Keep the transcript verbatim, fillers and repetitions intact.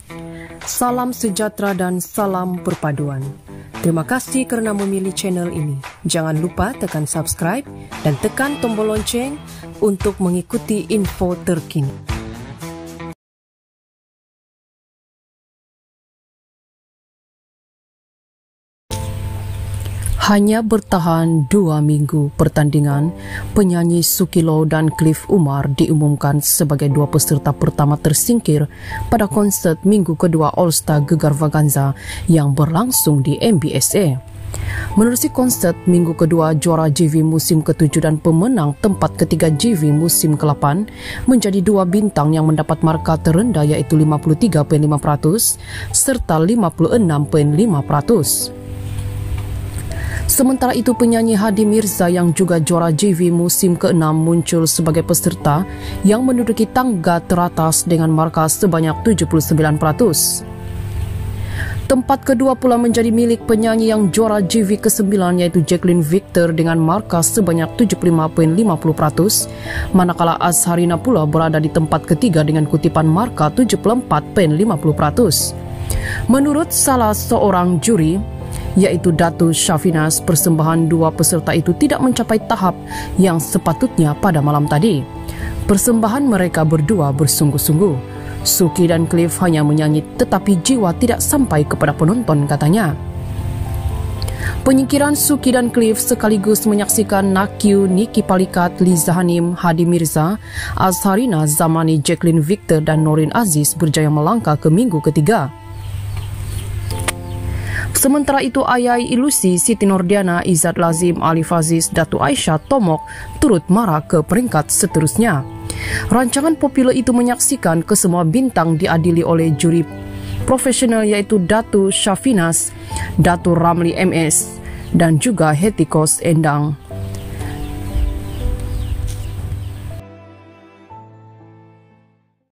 Salam sejahtera dan salam perpaduan. Terima kasih kerana memilih channel ini. Jangan lupa tekan subscribe dan tekan tombol lonceng untuk mengikuti info terkini. Hanya bertahan dua minggu pertandingan, penyanyi Sukilo dan Cliff Umar diumumkan sebagai dua peserta pertama tersingkir pada konsert minggu kedua All Star Gegar Vaganza yang berlangsung di M B S A. Menerusi konsert minggu kedua, juara J V musim ketujuh dan pemenang tempat ketiga J V musim ke delapan menjadi dua bintang yang mendapat markah terendah iaitu lima puluh tiga perpuluhan lima peratus serta lima puluh enam perpuluhan lima peratus. Sementara itu, penyanyi Hadi Mirza yang juga juara J V musim keenam muncul sebagai peserta yang menduduki tangga teratas dengan markah sebanyak tujuh puluh sembilan peratus. Tempat kedua pula menjadi milik penyanyi yang juara J V kesembilan iaitu Jacqueline Victor dengan markah sebanyak tujuh puluh lima perpuluhan lima puluh peratus, manakala Azharina pula berada di tempat ketiga dengan kutipan markah tujuh puluh empat perpuluhan lima puluh peratus. Menurut salah seorang juri, yaitu Datu Syafinas, persembahan dua peserta itu tidak mencapai tahap yang sepatutnya pada malam tadi. Persembahan mereka berdua bersungguh-sungguh. Suki dan Cliff hanya menyanyi tetapi jiwa tidak sampai kepada penonton, katanya. Penyingkiran Suki dan Cliff sekaligus menyaksikan Nakyu, Niki Palikat, Liza Hanim, Hadi Mirza, Azharina Zamani, Jacqueline Victor dan Norin Aziz berjaya melangkah ke minggu ketiga. Sementara itu, Ayai Ilusi, Siti Nordiana, Izzat Lazim, Alif Aziz, Datu Aisyah Tomok turut marah ke peringkat seterusnya. Rancangan popular itu menyaksikan kesemua bintang diadili oleh juri profesional yaitu Datu Syafinas, Datu Ramli M S dan juga Hetikos Endang.